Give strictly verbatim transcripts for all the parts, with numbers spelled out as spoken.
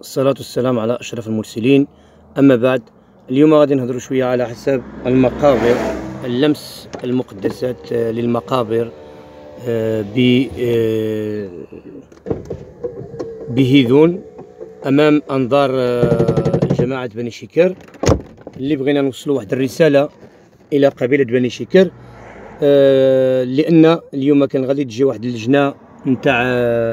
الصلاة والسلام على أشرف المرسلين. أما بعد، اليوم غادي نهضروا شوية على حساب المقابر، اللمس المقدسات للمقابر ب بهيدون أمام أنظار جماعة بني شكر، اللي بغينا نوصلوا واحد الرسالة إلى قبيلة بني شكر، لأن اليوم كان غادي تجي واحد اللجنة نتاع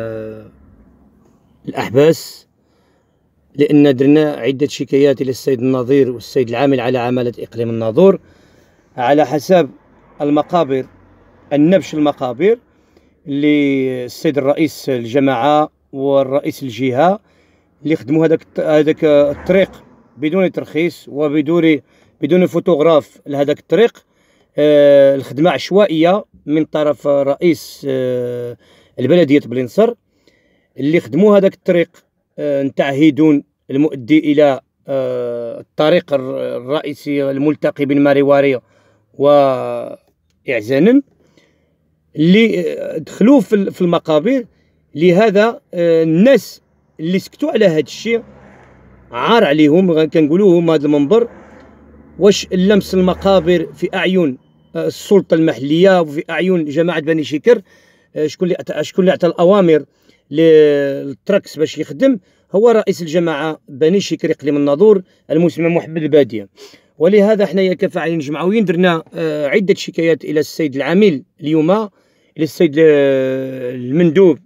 الأحباس، لأن درنا عدة شكايات إلى السيد النظير والسيد العامل على عمالة إقليم الناظور على حساب المقابر، النبش المقابر اللي السيد الرئيس الجماعة والرئيس الجهة اللي خدموا هذاك هذاك الطريق بدون ترخيص وبدون بدون فوتوغراف لهذاك الطريق. آه الخدمة عشوائية من طرف رئيس آه البلدية بلنصر اللي خدموا هذاك الطريق آه نتاع هيدون المؤدي إلى آه الطريق الرئيسي الملتقي بين ماريواري وإعزانا، اللي دخلوا في المقابر. لهذا آه الناس اللي سكتوا على هذا الشيء عار عليهم، كنقولوا هما هذا المنبر، واش اللمس المقابر في أعين السلطة المحلية وفي أعين جماعة بني شكر، شكون اللي شكون اللي عطى الأوامر للتراكس باش يخدم؟ هو رئيس الجماعة بني شكر إقليم الناظور المسمى محمد البادية. ولهذا حنايا كفاعلين جمعويين درنا عدة شكايات إلى السيد العامل اليوم، إلى السيد المندوب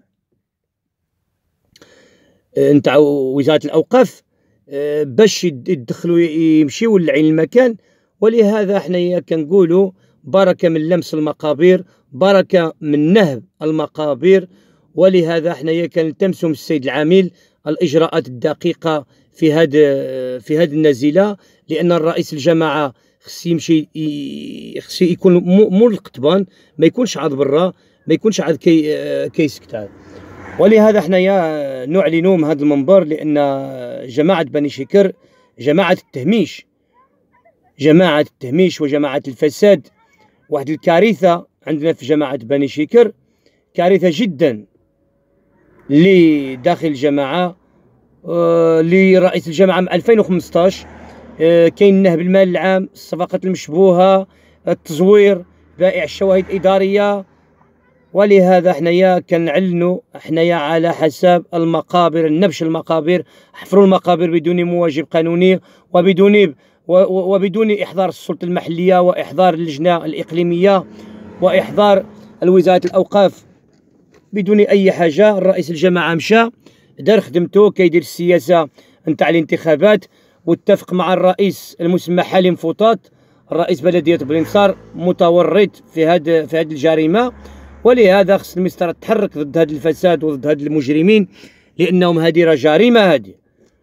نتاع وزارة الأوقاف باش يدخلوا يمشيوا لعين المكان. ولهذا حنايا كنقولوا بركة من لمس المقابر، بركة من نهب المقابر. ولهذا حنايا كنلتمسوا من السيد العامل الإجراءات الدقيقة في هذا في هذه النزيلة، لأن الرئيس الجماعة خص يمشي خص يكون مول القطبان، ما يكونش عاد برا، ما يكونش عاد كي كيسكت. ولهذا حنايا نعلنوا من هذا المنبر، لأن جماعة بني شكر جماعة التهميش، جماعة التهميش وجماعة الفساد واحد الكارثة عندنا في جماعة بني شكر، كارثة جدا لداخل الجماعة. آه لرئيس الجماعة من ألفين وخمسطاش آه كاين نهب المال العام، الصفقات المشبوهة، التزوير، بائع الشواهد الإدارية. ولهذا حنايا كنعلنوا حنايا على حساب المقابر، النبش المقابر، حفروا المقابر بدون مواجب قانوني وبدون وبدون إحضار السلطة المحلية وإحضار اللجنة الإقليمية وإحضار الوزارة الأوقاف، بدون أي حاجة. الرئيس الجماعة مشى دار خدمته، كيدير السياسة نتاع الانتخابات، واتفق مع الرئيس المسمى حليم فوطاط رئيس بلدية بلنصار متورط في هذه في هذه الجريمة. ولهذا خص المسطرة تحرك ضد هذا الفساد وضد هذا المجرمين، لأنهم هذه راه جريمة، هذه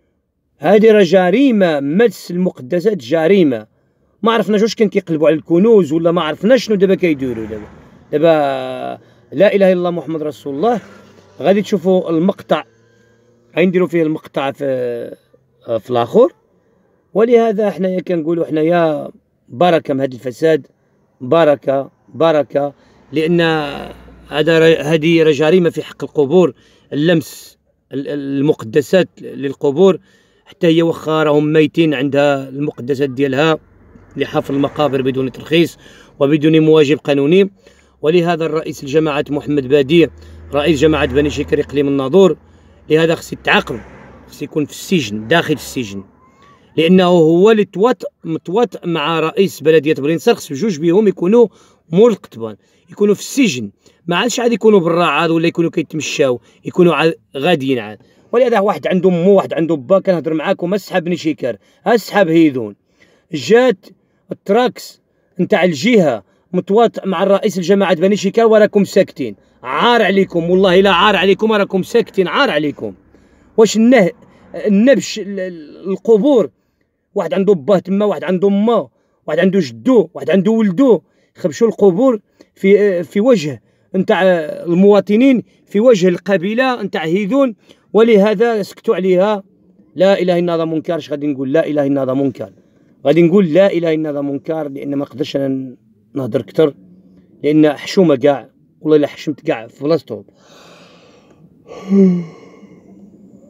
هذه راه جريمة مس المقدسات، جريمة. ما عرفناش واش كان كيقلبوا على الكنوز ولا ما عرفناش شنو دابا كيديروا. دابا دابا لا إله إلا الله محمد رسول الله. غادي تشوفوا المقطع، غنديروا فيه المقطع في في الآخر. ولهذا حنايا كنقولوا حنايا بركة من هذا الفساد، بركة بركة، لأن هذا هذه جريمة في حق القبور، اللمس المقدسات للقبور، حتى هي واخا راهم ميتين عندها المقدسات ديالها لحفر المقابر بدون ترخيص وبدون مواجب قانوني. ولهذا الرئيس الجماعة محمد بادية رئيس جماعة بني شكر إقليم الناظور، لهذا خص يتعاقب، خص يكون في السجن، داخل السجن، لأنه هو اللي توات متواطئ مع رئيس بلدية بلنصر. خص بجوج بيهم يكونوا مول القطبان، يكونوا في السجن، ما عادش عاد يكونوا برا عاد ولا يكونوا كيتمشاو، يكونوا عاد غاديين عاد. ولهذا واحد عنده مو، واحد عنده با، كنهضر معاكم اسحاب بني شكر، اسحاب هيدون، جات التراكس نتاع الجهة متواطئ مع الرئيس الجماعة بني شكر وراكم ساكتين. عار عليكم والله، لا عار عليكم، راكم ساكتين، عار عليكم. واش النه النبش القبور، واحد عنده باه تما، واحد عنده ما، واحد عنده جدو، واحد عنده ولدو، خبشوا القبور في في وجه نتاع المواطنين، في وجه القبيله نتاع هيدون. ولهذا سكتوا عليها. لا اله الا الله منكر. اش غادي نقول؟ لا اله الا الله منكر. غادي نقول لا اله الا الله منكر، لان ما نقدرش انا نهضر كثر، لان حشومه كاع، والله الا حشمت كاع في بلاصتهم.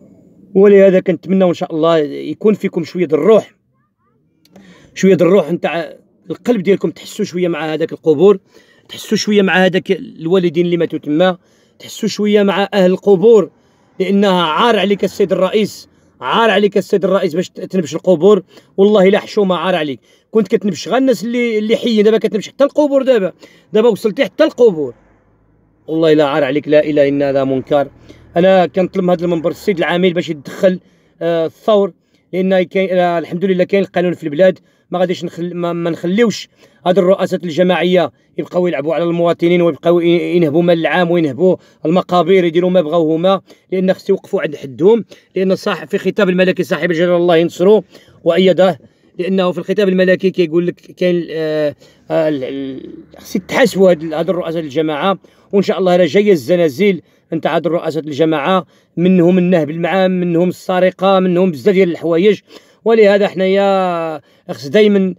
ولهذا كنتمنى ان شاء الله يكون فيكم شويه د الروح، شويه د الروح نتاع القلب ديالكم، تحسوا شويه مع هذاك القبور، تحسوا شويه مع هذاك الوالدين اللي ماتوا تما، تحسوا شويه مع اهل القبور، لانها عار عليك السيد الرئيس، عار عليك السيد الرئيس باش تنبش القبور. والله لا حشومه، عار عليك. كنت كتنبش غير الناس اللي اللي حيين، دابا كتنبش حتى القبور، دابا دابا وصلتي حتى القبور. والله لا عار عليك، لا اله الا هذا منكر. انا كنطلب من هذا المنبر السيد العامل باش يتدخل آه الثور، لان كاين آه الحمد لله كاين القانون في البلاد. ما غاديش نخل ما, ما نخليوش هاد الرؤساء الجماعيه يبقاو يلعبوا على المواطنين ويبقاو ينهبوا مال العام وينهبوا المقابر، يديروا ما بغاو هما، لان خص يوقفوا عند حدهم. لان صاحب في خطاب الملكي صاحب الجلاله الله ينصرو وايده، لانه في الخطاب الملكي كيقول لك كاين آه آه خص يتحاسبوا هاد هاد الرؤساء الجماعه. وان شاء الله راه جايه الزنازل نتاع هاد الرؤساء الجماعه، منهم النهب المعام، منهم السرقه، منهم بزاف ديال الحوايج. ولهذا حنايا خص دائما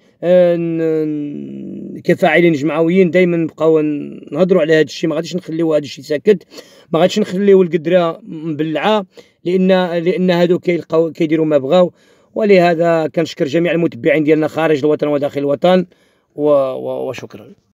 آه كفاعلين جمعويين دائما نبقاو نهضروا على هذا الشيء. ما غاديش نخليو هذا الشيء ساكت، ما غاديش نخليو القدره مبلعه، لان لان هادو كيلقاو كيديروا ما بغاو. ولهذا كنشكر جميع المتبعين ديالنا خارج الوطن وداخل الوطن، وشكرا.